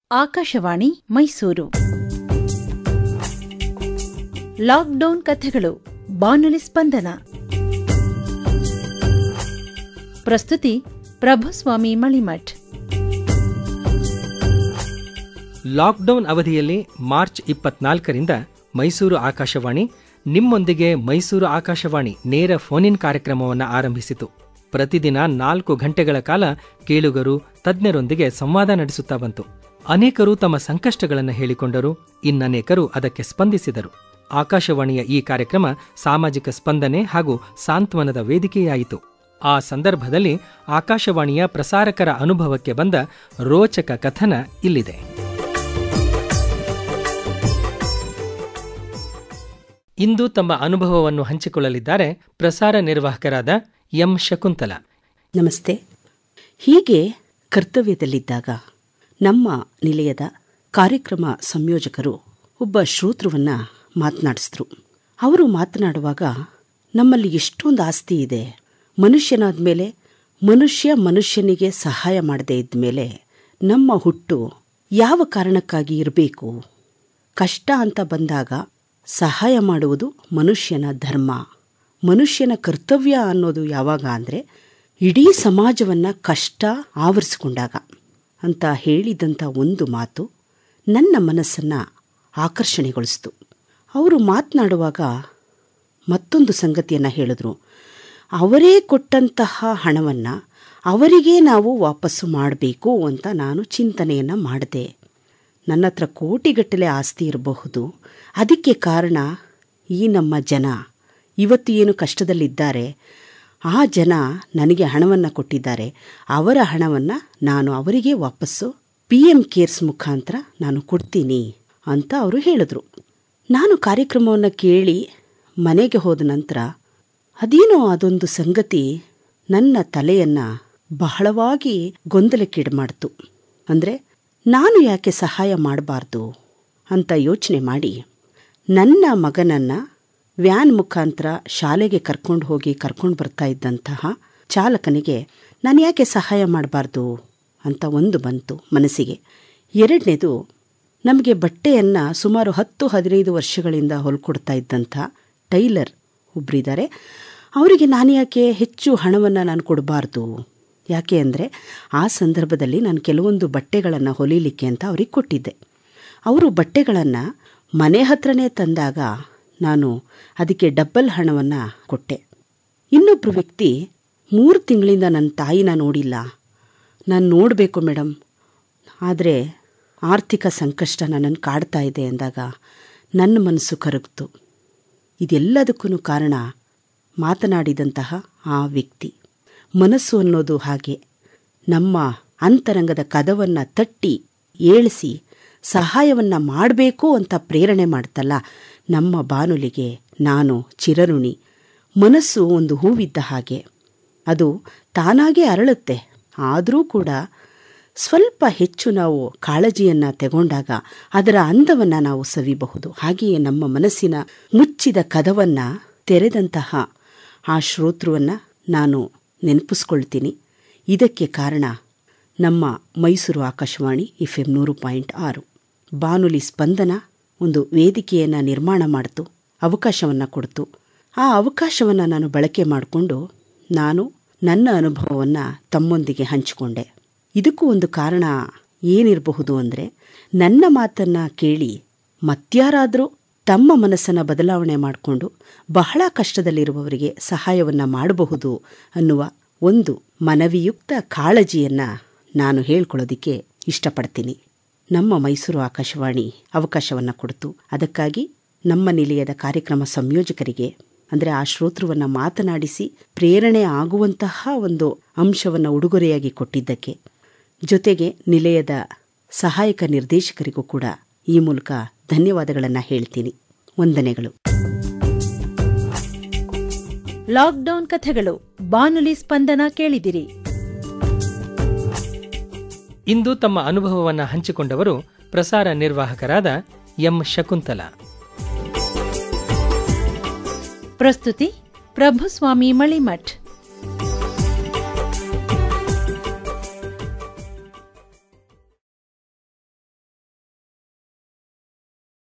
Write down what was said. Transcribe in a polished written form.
Akashvani Mysuru. Lockdown ಕಥೆಗಳು, ಬಾನುಲಿ ಸ್ಪಂದನ. ಪ್ರಸ್ತುತಿ ಪ್ರಭುಸ್ವಾಮಿ ಮಳಿಮಠ್. ಲಾಕ್ಡೌನ್ ಅವಧಿಯಲ್ಲಿ ಮಾರ್ಚ್ 24ರಿಂದ ಮೈಸೂರು ಆಕಾಶವಾಣಿ ನಿಮ್ಮೊಂದಿಗೆ ಮೈಸೂರು ಆಕಾಶವಾಣಿ ನೇರ ಫೋನ್ ಇನ್ ಕಾರ್ಯಕ್ರಮವನ್ನು ಆರಂಭಿಸಿತು. ಪ್ರತಿದಿನ 4 ಗಂಟೆಗಳ ಕಾಲ ಕೇಳುಗರು, ತಜ್ಞರೊಂದಿಗೆ ಸಂವಾದ ನಡೆಸುತ್ತಾ ಬಂತು. ಅನೇಕರು ತಮ್ಮ ಸಂಕಷ್ಟಗಳನ್ನು ಹೇಳಿಕೊಂಡರು, ಇನ್ನನೇಕರು ಅದಕ್ಕೆ ಸ್ಪಂದಿಸಿದರು. ಆಕಾಶವಾಣಿಯ ಈ ಕಾರ್ಯಕ್ರಮ ಸಾಮಾಜಿಕ ಸ್ಪಂದನೆ ಹಾಗೂ ಸಾಂತ್ವನದ ವೇದಿಕೆಯಾಯಿತು. ಆ ಸಂದರ್ಭದಲ್ಲಿ ಆಕಾಶವಾಣಿಯ ಪ್ರಸಾರಕರ ಅನುಭವಕ್ಕೆ ಬಂದ ರೋಚಕ ಕಥನ ಇಲ್ಲಿದೆ. ಇಂದು ತಮ್ಮ ಅನುಭವವನ್ನು ಹಂಚಿಕೊಳ್ಳಲಿದ್ದಾರೆ ಪ್ರಸಾರ ನಿರ್ವಾಹಕರಾದ ಎಂ ಶಕುಂತಲಾ. ನಮಸ್ತೆ. ಹೀಗೆ ಕರ್ತವ್ಯದಲ್ಲಿದ್ದಾಗ ನಮ್ಮ ನಿಲಯದ ಕಾರ್ಯಕ್ರಮ ಸಂಯೋಜಕರು ಒಬ್ಬ ಶ್ರೋತೃವನ್ನು ಮಾತನಾಡಿಸಿದ್ರು. ಅವರು ಮಾತನಾಡುವಾಗ ನಮ್ಮಲ್ಲಿ ಎಷ್ಟೊಂದು ಆಸ್ತಿ ಇದೆ, ಮನುಷ್ಯನಾದ ಮೇಲೆ ಮನುಷ್ಯನಿಗೆ ಸಹಾಯ ಮಾಡದೇ ಇದ್ದ ಮೇಲೆ ನಮ್ಮ ಹುಟ್ಟು ಯಾವ ಕಾರಣಕ್ಕಾಗಿ ಇರಬೇಕು? ಕಷ್ಟ ಅಂತ ಬಂದಾಗ ಸಹಾಯ ಮಾಡುವುದು ಮನುಷ್ಯನ ಧರ್ಮ, ಮನುಷ್ಯನ ಕರ್ತವ್ಯ ಅನ್ನೋದು ಯಾವಾಗ ಅಂದರೆ ಇಡೀ ಸಮಾಜವನ್ನು ಕಷ್ಟ ಆವರಿಸಿಕೊಂಡಾಗ ಅಂತ ಹೇಳಿದಂಥ ಒಂದು ಮಾತು ನನ್ನ ಮನಸ್ಸನ್ನು ಆಕರ್ಷಣೆಗೊಳಿಸಿತು. ಅವರು ಮಾತನಾಡುವಾಗ ಮತ್ತೊಂದು ಸಂಗತಿಯನ್ನು ಹೇಳಿದ್ರು. ಅವರೇ ಕೊಟ್ಟಂತಹ ಹಣವನ್ನು ಅವರಿಗೆ ನಾವು ವಾಪಸ್ಸು ಮಾಡಬೇಕು ಅಂತ ನಾನು ಚಿಂತನೆಯನ್ನು ಮಾಡಿದೆ. ನನ್ನ ಹತ್ರ ಕೋಟಿಗಟ್ಟಲೆ ಆಸ್ತಿ ಇರಬಹುದು, ಅದಕ್ಕೆ ಕಾರಣ ಈ ನಮ್ಮ ಜನ ಇವತ್ತು ಏನು ಕಷ್ಟದಲ್ಲಿದ್ದಾರೆ, ಆ ಜನ ನನಗೆ ಹಣವನ್ನು ಕೊಟ್ಟಿದ್ದಾರೆ, ಅವರ ಹಣವನ್ನು ನಾನು ಅವರಿಗೆ ವಾಪಸ್ಸು PM ಕೇರ್ಸ್ ಮುಖಾಂತರ ನಾನು ಕೊಡ್ತೀನಿ ಅಂತ ಅವರು ಹೇಳಿದ್ರು. ನಾನು ಕಾರ್ಯಕ್ರಮವನ್ನು ಕೇಳಿ ಮನೆಗೆ ಹೋದ ನಂತರ ಅದೇನೋ ಅದೊಂದು ಸಂಗತಿ ನನ್ನ ತಲೆಯನ್ನು ಬಹಳವಾಗಿ ಗೊಂದಲಕ್ಕೀಡು ಮಾಡಿತು. ಅಂದರೆ ನಾನು ಯಾಕೆ ಸಹಾಯ ಮಾಡಬಾರ್ದು ಅಂತ ಯೋಚನೆ ಮಾಡಿ ನನ್ನ ಮಗನನ್ನು ವ್ಯಾನ್ ಮುಖಾಂತರ ಶಾಲೆಗೆ ಕರ್ಕೊಂಡು ಬರ್ತಾ ಇದ್ದಂತಹ ಚಾಲಕನಿಗೆ ನಾನು ಯಾಕೆ ಸಹಾಯ ಮಾಡಬಾರ್ದು ಅಂತ ಒಂದು ಬಂತು ಮನಸ್ಸಿಗೆ. ಎರಡನೇದು, ನಮಗೆ ಬಟ್ಟೆಯನ್ನು ಸುಮಾರು 10-15 ವರ್ಷಗಳಿಂದ ಹೊಲ್ಕೊಡ್ತಾ ಇದ್ದಂಥ ಟೈಲರ್ ಒಬ್ಬರಿದ್ದಾರೆ, ಅವರಿಗೆ ನಾನು ಯಾಕೆ ಹೆಚ್ಚು ಹಣವನ್ನು ನಾನು ಕೊಡಬಾರ್ದು? ಯಾಕೆ ಅಂದರೆ ಆ ಸಂದರ್ಭದಲ್ಲಿ ನಾನು ಕೆಲವೊಂದು ಬಟ್ಟೆಗಳನ್ನು ಹೊಲಿಲಿಕ್ಕೆ ಅಂತ ಅವ್ರಿಗೆ ಕೊಟ್ಟಿದ್ದೆ. ಅವರು ಬಟ್ಟೆಗಳನ್ನು ಮನೆ ಹತ್ರನೇ ತಂದಾಗ ನಾನು ಅದಕ್ಕೆ ಡಬ್ಬಲ್ ಹಣವನ್ನು ಕೊಟ್ಟೆ. ಇನ್ನೊಬ್ಬರು ವ್ಯಕ್ತಿ 3 ತಿಂಗಳಿಂದ ನನ್ನ ತಾಯಿನ ನೋಡಿಲ್ಲ, ನಾನು ನೋಡಬೇಕು ಮೇಡಮ್, ಆದರೆ ಆರ್ಥಿಕ ಸಂಕಷ್ಟ ನನ್ನನ್ನು ಕಾಡ್ತಾ ಇದೆ ಎಂದಾಗ ನನ್ನ ಮನಸ್ಸು ಕರಗಿತು. ಇದೆಲ್ಲದಕ್ಕೂ ಕಾರಣ ಮಾತನಾಡಿದಂತಹ ಆ ವ್ಯಕ್ತಿ. ಮನಸ್ಸು ಅನ್ನೋದು ಹಾಗೆ ನಮ್ಮ ಅಂತರಂಗದ ಕದವನ್ನು ತಟ್ಟಿ ಏಳಿಸಿ ಸಹಾಯವನ್ನು ಮಾಡಬೇಕು ಅಂತ ಪ್ರೇರಣೆ ಮಾಡ್ತಲ್ಲ, ನಮ್ಮ ಬಾನುಲಿಗೆ ನಾನು ಚಿರಋಣಿ. ಮನಸ್ಸು ಒಂದು ಹೂವಿದ್ದ ಹಾಗೆ, ಅದು ತಾನಾಗೇ ಅರಳುತ್ತೆ. ಆದರೂ ಕೂಡ ಸ್ವಲ್ಪ ಹೆಚ್ಚು ನಾವು ಕಾಳಜಿಯನ್ನು ತಗೊಂಡಾಗ ಅದರ ಅಂದವನ್ನು ನಾವು ಸವಿಬಹುದು. ಹಾಗೆಯೇ ನಮ್ಮ ಮನಸ್ಸಿನ ಮುಚ್ಚಿದ ಕದವನ್ನು ತೆರೆದಂತಹ ಆ ಶ್ರೋತೃವನ್ನು ನಾನು ನೆನಪಿಸ್ಕೊಳ್ತೀನಿ. ಇದಕ್ಕೆ ಕಾರಣ ನಮ್ಮ ಮೈಸೂರು ಆಕಾಶವಾಣಿ FM 100.6 ಬಾನುಲಿ ಸ್ಪಂದನ ಒಂದು ವೇದಿಕೆಯನ್ನು ನಿರ್ಮಾಣ ಮಾಡಿತು, ಅವಕಾಶವನ್ನು ಕೊಡ್ತು. ಆ ಅವಕಾಶವನ್ನು ನಾನು ಬಳಕೆ ಮಾಡಿಕೊಂಡು ನಾನು ನನ್ನ ಅನುಭವವನ್ನು ತಮ್ಮೊಂದಿಗೆ ಹಂಚಿಕೊಂಡೆ. ಇದಕ್ಕೂ ಒಂದು ಕಾರಣ ಏನಿರಬಹುದು ಅಂದರೆ, ನನ್ನ ಮಾತನ್ನು ಕೇಳಿ ಮತ್ಯಾರಾದರೂ ತಮ್ಮ ಮನಸ್ಸನ್ನು ಬದಲಾವಣೆ ಮಾಡಿಕೊಂಡು ಬಹಳ ಕಷ್ಟದಲ್ಲಿರುವವರಿಗೆ ಸಹಾಯವನ್ನು ಮಾಡಬಹುದು ಅನ್ನುವ ಒಂದು ಮನವಿಯುಕ್ತ ಕಾಳಜಿಯನ್ನು ನಾನು ಹೇಳ್ಕೊಳ್ಳೋದಕ್ಕೆ ಇಷ್ಟಪಡ್ತೀನಿ. ನಮ್ಮ ಮೈಸೂರು ಆಕಾಶವಾಣಿ ಅವಕಾಶವನ್ನು ಕೊಡ್ತು. ಅದಕ್ಕಾಗಿ ನಮ್ಮ ನಿಲಯದ ಕಾರ್ಯಕ್ರಮ ಸಂಯೋಜಕರಿಗೆ, ಅಂದರೆ ಆ ಶ್ರೋತೃವನ್ನು ಮಾತನಾಡಿಸಿ ಪ್ರೇರಣೆ ಆಗುವಂತಹ ಒಂದು ಅಂಶವನ್ನು ಉಡುಗೊರೆಯಾಗಿ ಕೊಟ್ಟಿದ್ದಕ್ಕೆ, ಜೊತೆಗೆ ನಿಲಯದ ಸಹಾಯಕ ನಿರ್ದೇಶಕರಿಗೂ ಕೂಡ ಈ ಮೂಲಕ ಧನ್ಯವಾದಗಳನ್ನು ಹೇಳ್ತೀನಿ. ವಂದನೆಗಳು. ಲಾಕ್ಡೌನ್ ಕಥೆಗಳು, ಬಾನುಲಿ ಸ್ಪಂದನ ಕೇಳಿದಿರಿ. ಇಂದು ತಮ್ಮ ಅನುಭವವನ್ನು ಹಂಚಿಕೊಂಡವರು ಪ್ರಸಾರ ನಿರ್ವಾಹಕರಾದ ಎಂ ಶಕುಂತಲಾ. ಪ್ರಸ್ತುತಿ ಪ್ರಭುಸ್ವಾಮಿ ಮಳಿಮಠ್.